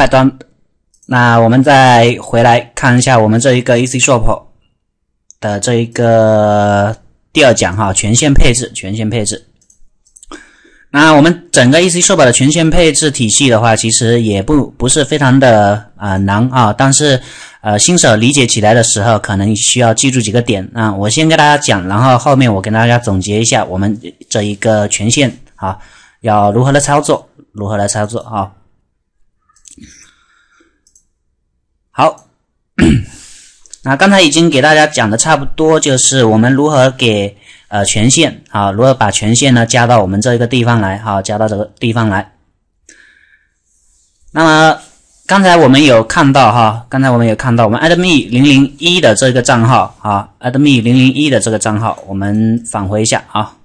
台端。那我们再回来看一下我们这一个 EasyShop 的这一个第二讲哈，权限配置。那我们整个 EasyShop 的权限配置体系的话，其实也不是非常的难啊，但是新手理解起来的时候，可能需要记住几个点啊。我先跟大家讲，然后后面我跟大家总结一下我们这一个权限啊，要如何来操作啊。好，那刚才已经给大家讲的差不多，就是我们如何给权限啊，如何把权限呢加到我们这个地方来，好，加到这个地方来。那么刚才我们有看到我们 admin 001的这个账号啊 ，admin 001的这个账号，我们返回一下啊。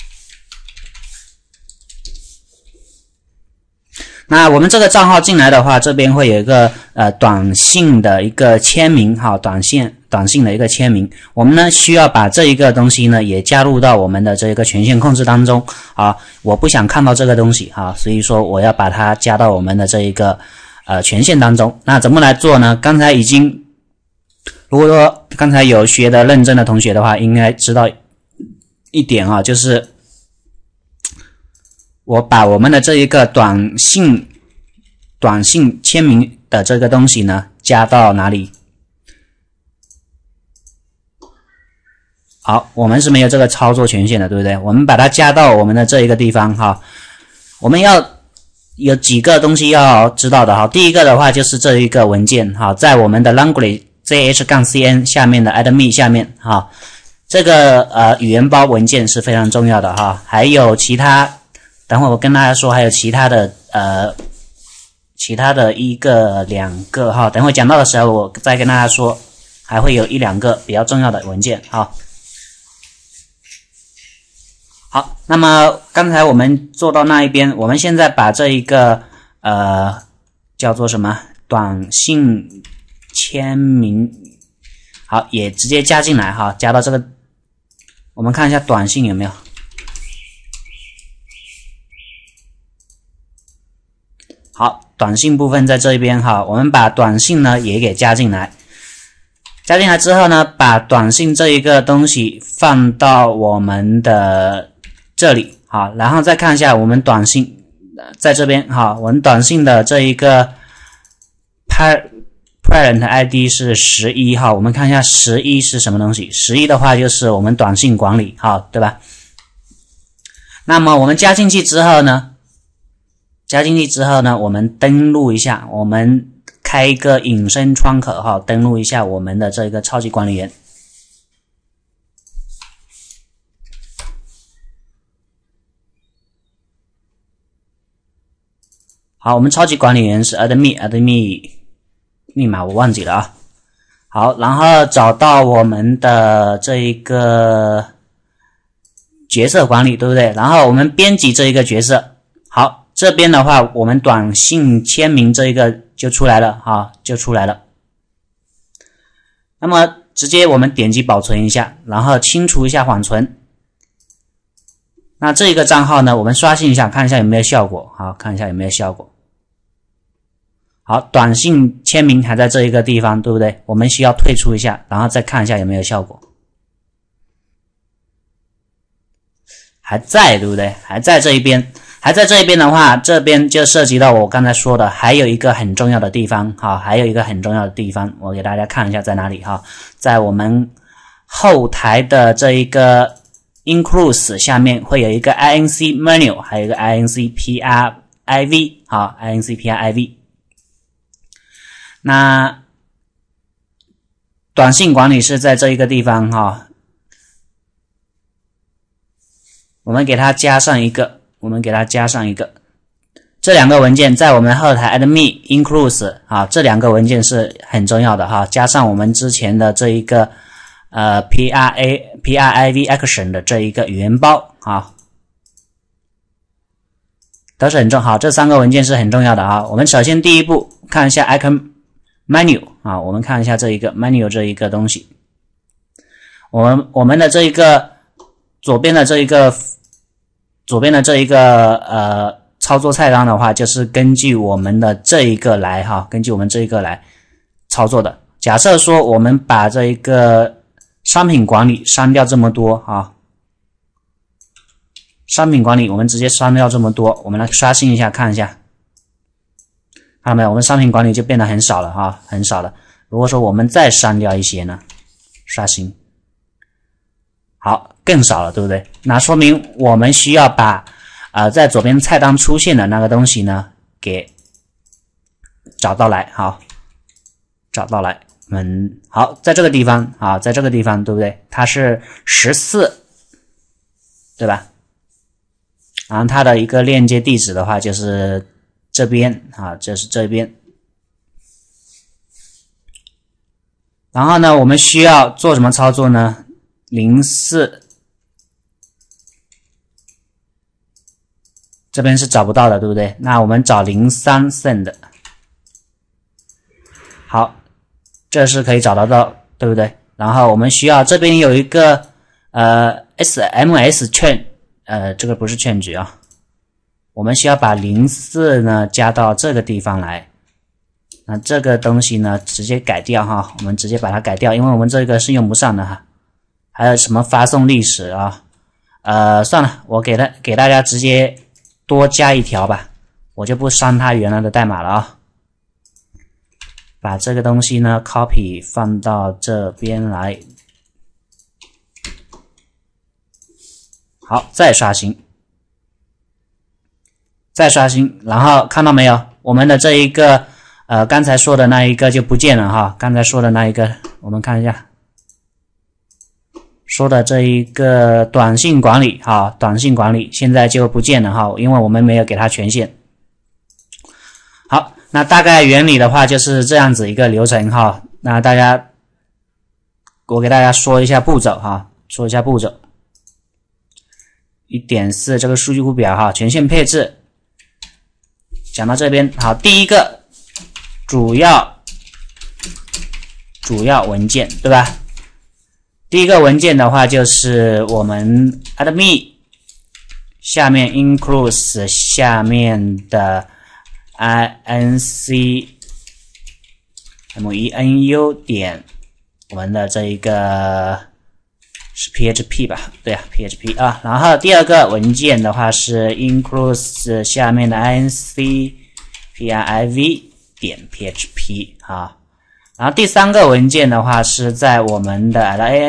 那我们这个账号进来的话，这边会有一个短信的一个签名哈，短信的一个签名。我们呢需要把这一个东西呢也加入到我们的这个权限控制当中啊。我不想看到这个东西哈，所以说我要把它加到我们的这一个权限当中。那怎么来做呢？刚才如果说刚才有学的认真的同学的话，应该知道一点啊，就是我把我们的这一个短信签名的这个东西呢加到哪里？好，我们是没有这个操作权限的，对不对？我们把它加到我们的这一个地方哈。我们要有几个东西要知道的哈。第一个的话就是这一个文件哈，在我们的 language zh-cn 下面的 admin 下面哈，这个语言包文件是非常重要的哈。还有其他。等会我跟大家说，还有其他的一个两个哈，等会讲到的时候我再跟大家说，还会有一两个比较重要的文件哈。好，那么刚才我们做到那一边，我们现在把这一个叫做什么短信签名，好，也直接加进来哈，加到这个，我们看一下短信有没有。好，短信部分在这边哈，我们把短信呢也给加进来。加进来之后呢，把短信这一个东西放到我们的这里，好，然后再看一下我们短信在这边哈，我们短信的这一个 parent ID 是11哈，我们看一下11是什么东西？11的话就是我们短信管理，好，对吧？那么我们加进去之后呢，我们登录一下，我们开一个隐身窗口哈，登录一下我们的这个超级管理员。好，我们超级管理员是 admin 密码我忘记了啊。好，然后找到我们的这一个角色管理，对不对？然后我们编辑这一个角色，好。这边的话，我们短信签名这一个就出来了哈，就出来了。那么直接我们点击保存一下，然后清除一下缓存。那这一个账号呢，我们刷新一下，看一下有没有效果。好，看一下有没有效果。好，短信签名还在这一个地方，对不对？我们需要退出一下，然后再看一下有没有效果。还在，对不对？还在这一边。还在这一边的话，这边就涉及到我刚才说的，还有一个很重要的地方哈，我给大家看一下在哪里哈，在我们后台的这一个 includes 下面会有一个 inc menu， 还有一个 inc priv 好 inc priv。那短信管理是在这一个地方哈，我们给它加上一个。这两个文件在我们后台 admin includes 啊，这两个文件是很重要的哈，加上我们之前的这一个priv action 的这一个语言包啊，都是很重要，这三个文件是很重要的啊。我们首先第一步看一下 icon menu 啊，我们看一下这一个 menu 这一个东西，我们的这一个左边的这一个操作菜单的话，就是根据我们的这一个来哈，根据我们这一个来操作的。假设说我们把这一个商品管理删掉这么多啊，商品管理我们直接删掉这么多，我们来刷新一下看一下，看到没有？我们商品管理就变得很少了哈，很少了。如果说我们再删掉一些呢，刷新，好，更少了，对不对？那说明我们需要把在左边菜单出现的那个东西呢，给找到来，好，找到来，好，在这个地方啊，在这个地方，对不对？它是14，对吧？然后它的一个链接地址的话，就是这边啊，就是这边。然后呢，我们需要做什么操作呢？04。这边是找不到的，对不对？那我们找03 send， 好，这是可以找得到，对不对？然后我们需要这边有一个SMS 券，这个不是券局啊，我们需要把04呢加到这个地方来。那这个东西呢直接改掉哈，我们直接把它改掉，因为我们这个是用不上的哈。还有什么发送历史啊？算了，我给大家直接多加一条吧，我就不删它原来的代码了啊。把这个东西呢 copy 放到这边来，好，再刷新，然后看到没有？我们的这一个刚才说的那一个就不见了哈，刚才说的那一个，我们看一下。说的这一个短信管理哈，短信管理现在就不见了哈，因为我们没有给它权限。好，那大概原理的话就是这样子一个流程哈。那我给大家说一下步骤哈，说一下步骤。1.4 这个数据库表哈，权限配置讲到这边好，第一个主要文件对吧？第一个文件的话就是我们 admin 下面 includes 下面的 incmenu 点我们的这一个是 PHP 吧？对啊 ，PHP 啊。然后第二个文件的话是 includes 下面的 incpriv 点 PHP 啊。然后第三个文件的话是在我们的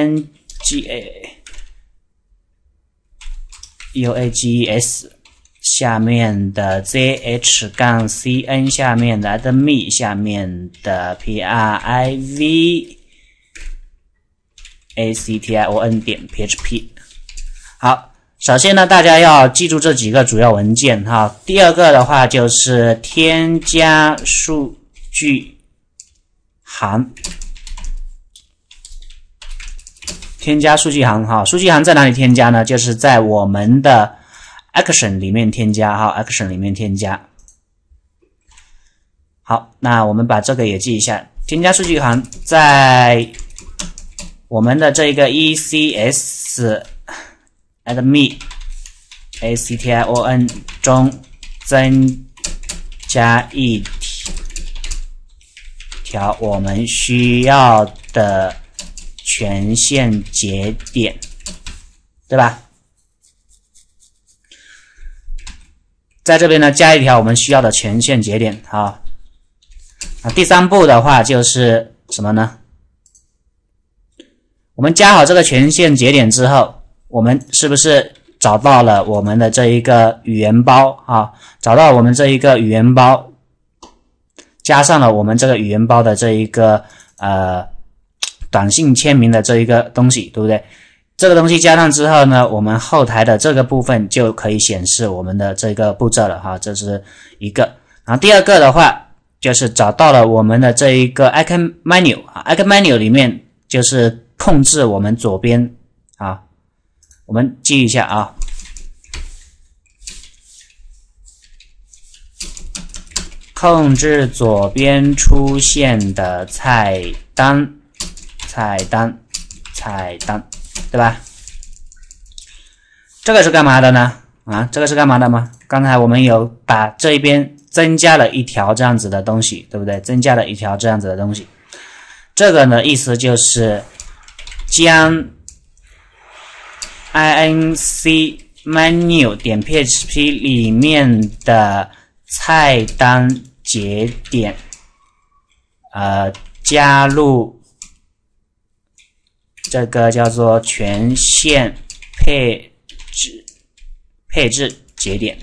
uages 下面的 zh-cn 下面的 admin 下面的 priv action 点 php。好，首先呢，大家要记住这几个主要文件哈。第二个的话就是添加数据行，添加数据行哈，数据行在哪里添加呢？就是在我们的 action 里面添加哈 ，action 里面添加。好，那我们把这个也记一下，添加数据行在我们的这个 ECS admin ACTION 中增加一条我们需要的权限节点，对吧？在这边呢加一条我们需要的权限节点。好，那第三步的话就是什么呢？我们加好这个权限节点之后，我们是不是找到了我们的这一个语言包啊？找到我们这一个语言包，加上了我们这个语言包的这一个短信签名的这一个东西，对不对？这个东西加上之后呢，我们后台的这个部分就可以显示我们的这个步骤了哈，这是一个。然后第二个的话，就是找到了我们的这一个 icon menu 啊 ，icon menu 里面就是控制我们左边啊，我们记一下啊。控制左边出现的菜单，对吧？这个是干嘛的呢？ 啊，这个是干嘛的吗？刚才我们有把这一边增加了一条这样子的东西，对不对？增加了一条这样子的东西。这个呢，意思就是将 inc menu 点 php 里面的菜单节点，加入这个叫做权限配置节点，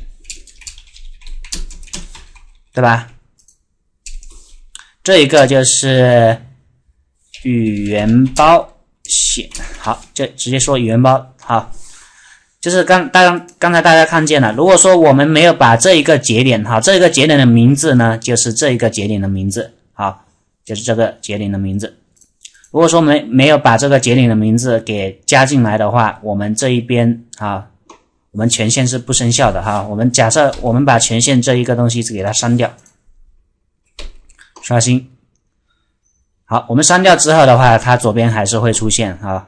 对吧？这一个就是语言包写，好，就直接说语言包，好，就是刚才大家看见了，如果说我们没有把这一个节点，好，这一个节点的名字呢，就是这一个节点的名字，好，就是这个节点的名字。如果说没有把这个节点的名字给加进来的话，我们这一边啊，我们权限是不生效的哈。我们假设我们把权限这一个东西给它删掉，刷新。好，我们删掉之后的话，它左边还是会出现啊，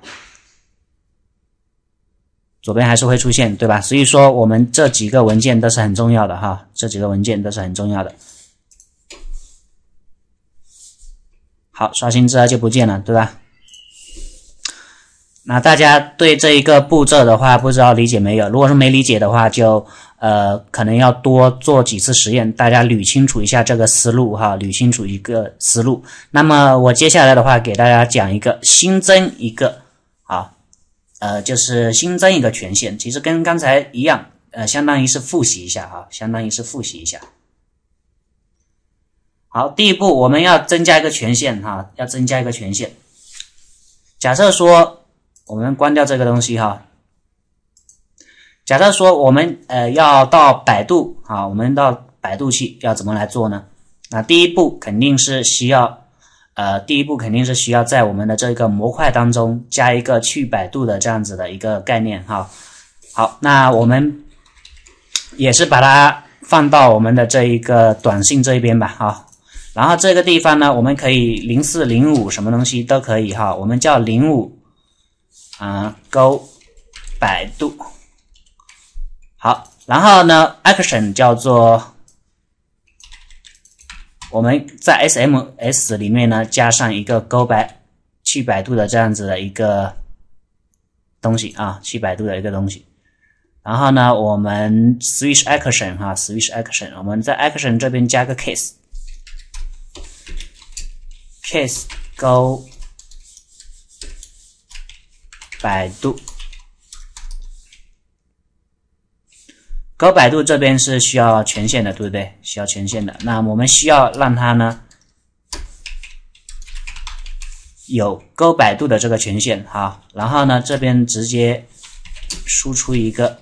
左边还是会出现，对吧？所以说我们这几个文件都是很重要的哈，这几个文件都是很重要的。好，刷新之后就不见了，对吧？那大家对这一个步骤的话，不知道理解没有？如果是没理解的话，就可能要多做几次实验，大家捋清楚一下这个思路哈，捋清楚一个思路。那么我接下来的话，给大家讲一个新增一个啊，就是新增一个权限，其实跟刚才一样，相当于是复习一下哈，相当于是复习一下。好，第一步我们要增加一个权限哈，要增加一个权限。假设说我们关掉这个东西哈，假设说我们要到百度啊，我们到百度去要怎么来做呢？那第一步肯定是需要在我们的这个模块当中加一个去百度的这样子的一个概念哈。好，那我们也是把它放到我们的这一个短信这一边吧哈。然后这个地方呢，我们可以0405什么东西都可以哈，我们叫05go 百度。好，然后呢 action 叫做我们在 SMS 里面呢加上一个去百度的这样子的一个东西啊，去百度的一个东西。然后呢，我们 switch action 哈 ，switch action， 我们在 action 这边加个 case go 百度。go 百度这边是需要权限的，对不对？需要权限的。那我们需要让它呢有 go 百度的这个权限，好，然后呢这边直接输出一个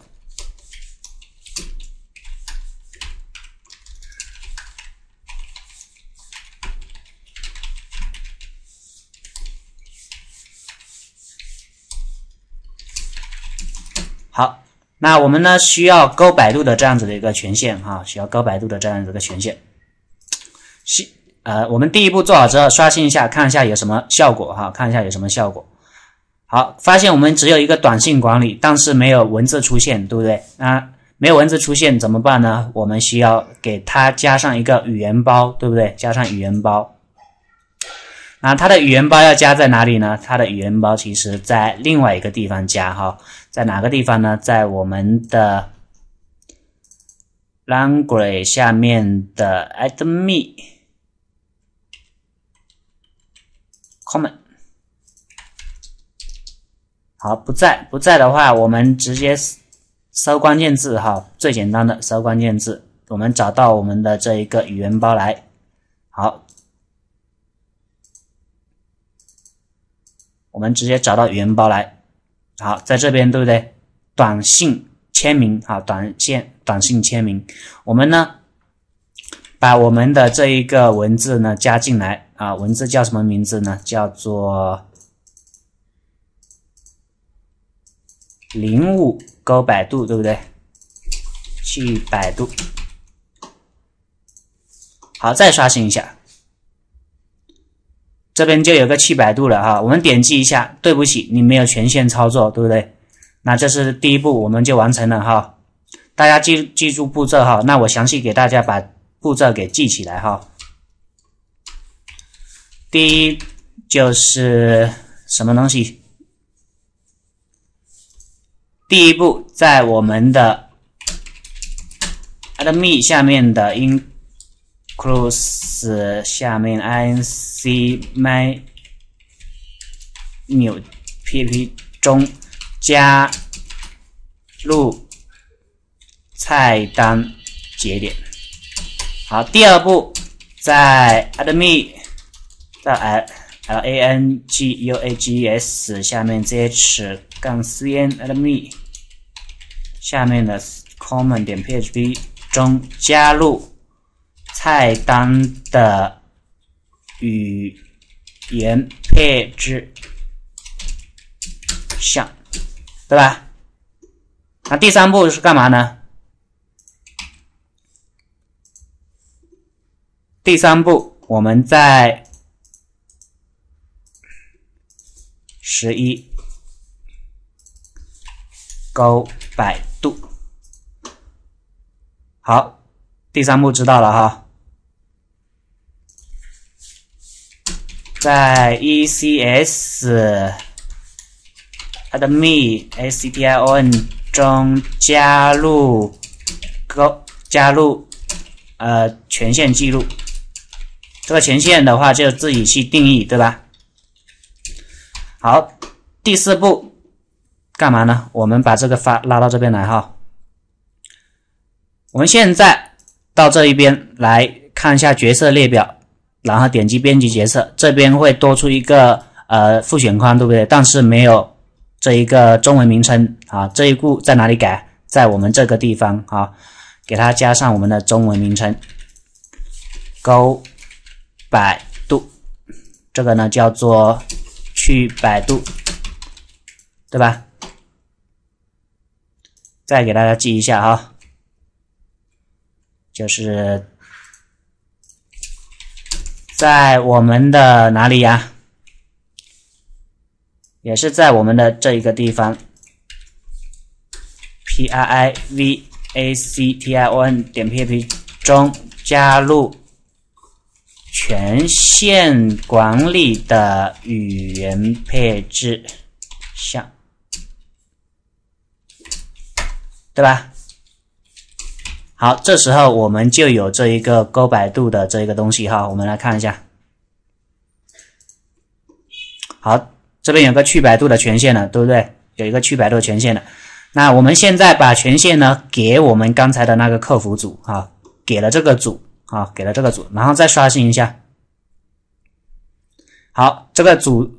好。那我们呢需要go百度的这样子的一个权限哈，需要go百度的这样子的一个权限。我们第一步做好之后，刷新一下，看一下有什么效果哈，看一下有什么效果。好，发现我们只有一个短信管理，但是没有文字出现，对不对？那没有文字出现怎么办呢？我们需要给它加上一个语言包，对不对？加上语言包。那它的语言包要加在哪里呢？它的语言包其实在另外一个地方加哈，在哪个地方呢？在我们的 language 下面的 admin common。好，不在的话，我们直接搜关键字哈，最简单的搜关键字，我们找到我们的这一个语言包来。好。我们直接找到语言包来，好，在这边对不对？短信签名，好，短信签名，我们呢把我们的这一个文字呢加进来啊，文字叫什么名字呢？叫做05go 百度，对不对？去百度，好，再刷新一下。这边就有个去百度了哈，我们点击一下，对不起，你没有权限操作，对不对？那这是第一步，我们就完成了哈。 大家记住步骤哈。那我详细给大家把步骤给记起来哈。第一就是什么东西？第一步，在我们的 admin 下面的 includes 下面 inc menu pp 中加入菜单节点。好，第二步，在 admin 到 languages 下面 ch-cn admin 下面的 common 点 php 中加入菜单的语言配置项，对吧？那第三步是干嘛呢？第三步，我们在11勾百度。好，第三步知道了哈。在 ECS admin ACTION 中加入权限记录。这个权限的话就自己去定义，对吧？好，第四步干嘛呢？我们把这个拉到这边来哈。我们现在到这一边来看一下角色列表，然后点击编辑角色，这边会多出一个复选框，对不对？但是没有这一个中文名称啊。这一步在哪里改？在我们这个地方啊，给它加上我们的中文名称，勾百度，这个呢叫做去百度，对吧？再给大家记一下哈，就是在我们的哪里呀？也是在我们的这一个地方 privaction 点 php 中加入权限管理的语言配置项，对吧？好，这时候我们就有这一个勾百度的这个东西哈，我们来看一下。好，这边有个去百度的权限了，对不对？有一个去百度的权限了。那我们现在把权限呢给我们刚才的那个客服组哈，给了这个组啊，给了这个组，然后再刷新一下。好，这个组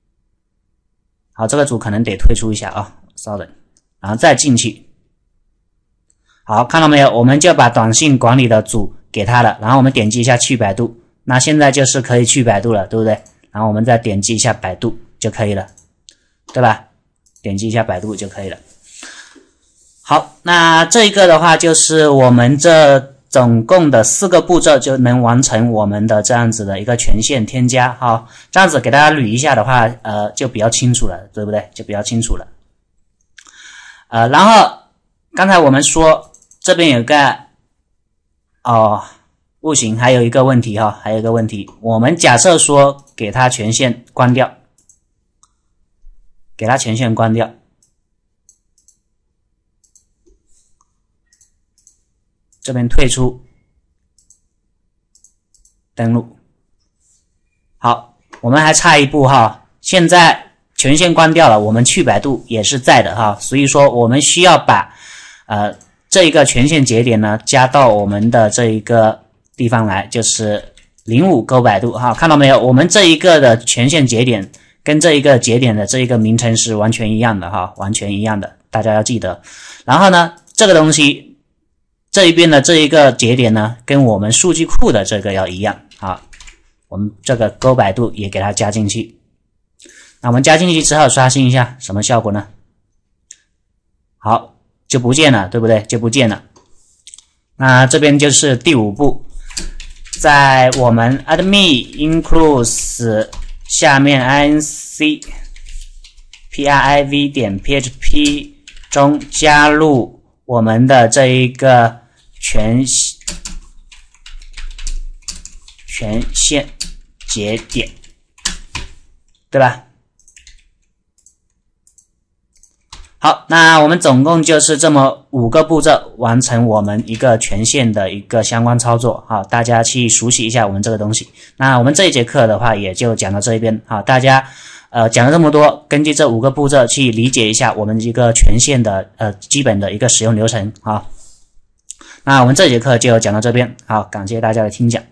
可能得退出一下啊，稍等，然后再进去。好，看到没有？我们就把短信管理的组给他了，然后我们点击一下去百度，那现在就是可以去百度了，对不对？然后我们再点击一下百度就可以了，对吧？点击一下百度就可以了。好，那这个的话就是我们这总共的4个步骤就能完成我们的这样子的一个权限添加哈。这样子给大家捋一下的话，就比较清楚了，对不对？就比较清楚了。然后刚才我们说这边有个不行，还有一个问题哈，还有一个问题，我们假设说给它权限关掉，给它权限关掉。这边退出，登录。好，我们还差一步哈。现在权限关掉了，我们去百度也是在的哈，所以说我们需要把这一个权限节点呢加到我们的这一个地方来，就是05勾百度哈，看到没有？我们这一个的权限节点跟这一个节点的这一个名称是完全一样的哈，完全一样的，大家要记得。然后呢，这个东西。这一边的这一个节点呢，跟我们数据库的这个要一样啊。我们这个勾百度也给它加进去。那我们加进去之后刷新一下，什么效果呢？好，就不见了，对不对？就不见了。那这边就是第5步，在我们 admin includes 下面 inc priv 点 php 中加入我们的这一个权限节点，对吧？好，那我们总共就是这么5个步骤完成我们一个权限的一个相关操作。好，大家去熟悉一下我们这个东西。那我们这一节课的话也就讲到这一边。好，大家讲了这么多，根据这5个步骤去理解一下我们一个权限的基本的一个使用流程。好，那我们这节课就讲到这边。好，感谢大家的听讲。